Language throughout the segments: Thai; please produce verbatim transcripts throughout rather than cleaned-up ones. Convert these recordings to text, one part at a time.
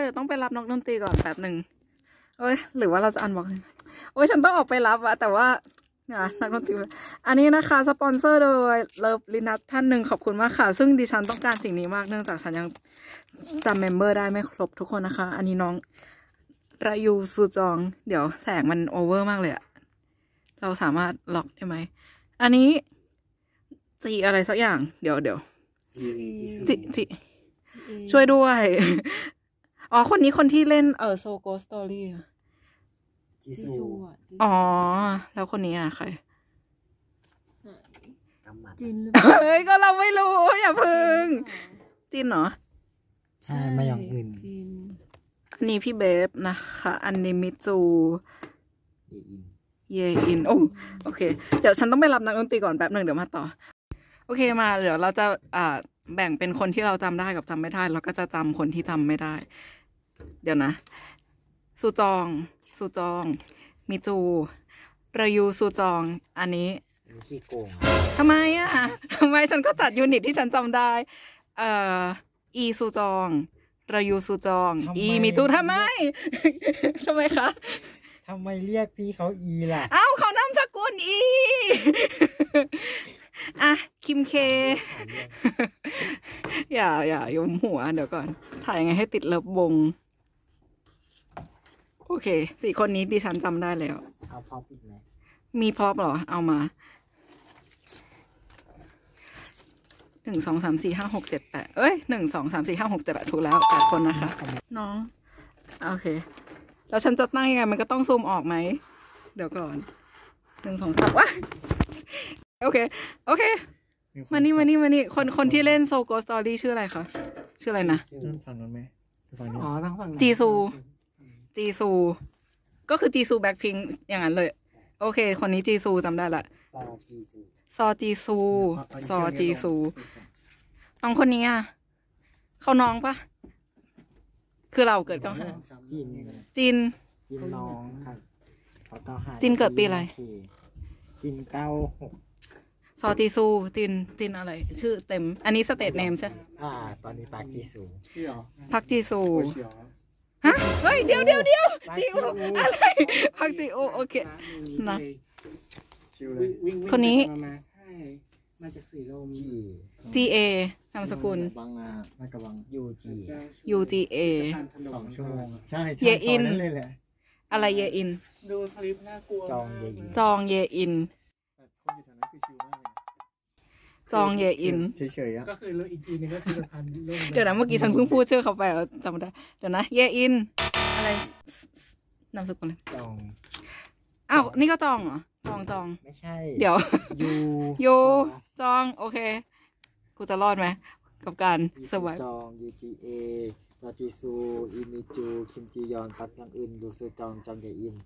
เดี๋ยวต้องไปรับนักดนตรีก่อนแป๊บหนึ่งเอ้ยหรือว่าเราจะอันบอกโอ้ยฉันต้องออกไปรับอะแต่ว่าเนี่ยนักดนตรีอันนี้นะคะสปอนเซอร์โดยเลิฟลินัทท่านหนึ่งขอบคุณมากค่ะซึ่งดิฉันต้องการสิ่งนี้มากเนื่องจากฉันยังจำเมมเบอร์ได้ไม่ครบทุกคนนะคะอันนี้น้องรายูซูจองเดี๋ยวแสงมันโอเวอร์มากเลยอะเราสามารถล็อกได้ไหมอันนี้จีอะไรสักอย่างเดี๋ยวเดี๋ยวจีจีช่วยด้วยอ๋อคนนี้คนที่เล่นเออโซโกสตอรี่จีซูอ่ะอ๋อแล้วคนนี้อ่ะใครจินเฮ้ยก็เราไม่รู้อย่าพึ่งจินเหรอใช่ไม่อย่างอื่นอันนี้พี่เบฟนะคะอันนี้มิจูเยอินเยอินโอ้โอเคเดี๋ยวฉันต้องไปรับนักดนตรีก่อนแป๊บหนึ่งเดี๋ยวมาต่อโอเคมาเดี๋ยวเราจะอ่าแบ่งเป็นคนที่เราจำได้กับจำไม่ได้แล้วก็จะจำคนที่จำไม่ได้เดี๋ยวนะซูจองซูจองมิจูรายูซูจองอันนี้ขี้โกงทำไมอ่ะทำไมฉันก็จัดยูนิตที่ฉันจำได้เอ่ออีซูจองรายูซูจองอีมิจูทำไมทำไมคะทำไมเรียกพี่เขาอีล่ะเอ้าเขานามสกุลอีอ่ะคิมเคอย่าอย่ายุมหัวเดี๋ยวก่อนถ่ายยังไงให้ติดเลิฟวงโอเคสี่คนนี้ดิฉันจำได้แล้วเอาพอปอีกไหมมีพอปเหรอเอามาหนึ่งสองสามสี่ห้าหกเจ็ดแปดเอ้ยหนึ่งสองสามสี่ห้าหกเจ็ดแปดถูกแล้วแปดคนนะคะน้องโอเคแล้วฉันจะตั้งยังไงมันก็ต้องซูมออกไหมเดี๋ยวก่อนหนึ่งสองสามวะโอเคโอเคมานี่มานี่มานี่คนคนที่เล่นโซโกสตอรี่ชื่ออะไรคะชื่ออะไรนะฝั่งนั้นไหมฝั่งนี้อ๋อทั้งฝั่งจีซูจีซูก็คือจีซูแบ็คพิงค์อย่างนั้นเลยโอเคคนนี้จีซูจำได้ละซอจีซูซอจีซูน้องคนนี้อ่ะเขาน้องปะคือเราเกิดเก้าห้าจินจินจินน้องครับเขาเก้าห้าจินเกิดปีอะไรจินเก้าหกซอจีซูจินจินอะไรชื่อเต็มอันนี้สเตทเนมใช่อ่าตอนนี้ปักจีซูพักจีซูฮะเฮ้ยเดี๋ยวเดี๋ยวเดี๋ยวจีโออะไรพักจีโอโอเคนะคนนี้มาจากสีลมจีเอนามสกุลบางนาลาดกระบังยูจียูจีเอสองชั่วโมงใช่เยอินเลยแหละอะไรเยอินดูคลิปน่ากลัวจองเยอินจองเยอินจองเยอินเฉยๆอ่ะก็คือเรื่องอีกทีนึงก็คือพันเรื่องเดี๋ยวนะเมื่อกี้ฉันเพิ่งพูดชื่อเขาไปจำไม่ได้เดี๋ยวนะเยอินอะไรนามสกุลจองอ้าวนี่ก็จองเหรอจองจองไม่ใช่เดี๋ยวยูยูจองโอเคกูจะรอดไหมกับการสวัสดิ์จองยูจีเอซาจิซูอิมิจูคิมจียอนพักยังอื่นดูซูจองจองเยอิน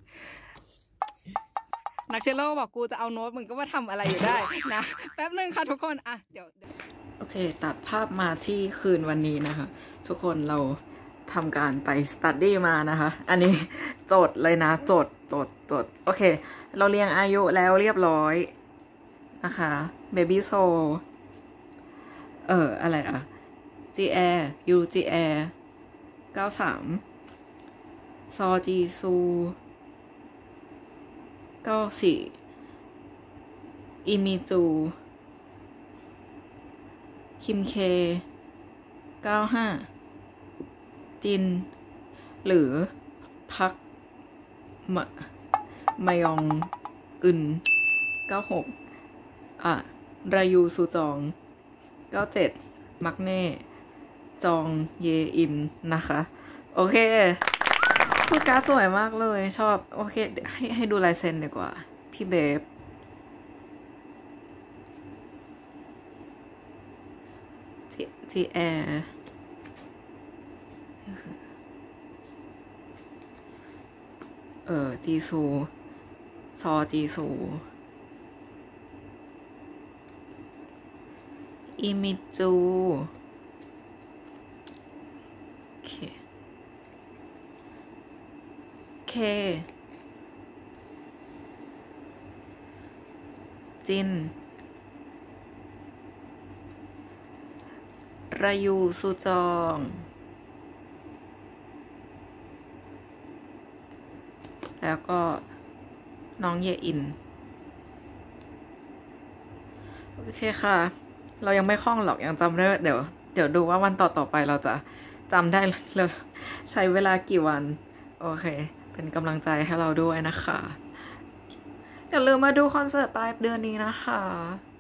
นักเชลโลบอกกูจะเอาโน้ตมึงก็มาทำอะไรอยู่ได้นะแป๊บนึงค่ะทุกคนอ่ะเดี๋ยวโอเคตัดภาพมาที่คืนวันนี้นะคะทุกคนเราทำการไปสตัดดี้มานะคะอันนี้โจทย์เลยนะโจทย์โจทย์โจทย์โอเคเราเรียงอายุแล้วเรียบร้อยนะคะเบบี้โซเอออะไรอ่ะ จี แอ ยู จี แอ เก้าสามซอจีซูเก้าสี่อิมิจูคิมเคเก้าห้าจินหรือพักมะมายองอึนเก้าหกอ่ะรายูซูจองเก้าเจ็ดมักเน่จองเยอินนะคะโอเคคือการ์ดสวยมากเลยชอบโอเคให้ให้ดูลายเซ็นดีกว่าพี่เบฟจีจีแอเออจีซูซอจีซูอิมิจูโอเคเคจินรายูซูจองแล้วก็น้องเยอินโอเคค่ะเรายังไม่คล่องหรอกยังจำได้เดี๋ยวเดี๋ยวดูว่าวันต่อต่อไปเราจะจำได้เราใช้เวลากี่วันโอเคเป็นกำลังใจให้เราด้วยนะคะอย่าลืมมาดูคอนเสิร์ตปลายเดือนนี้นะคะ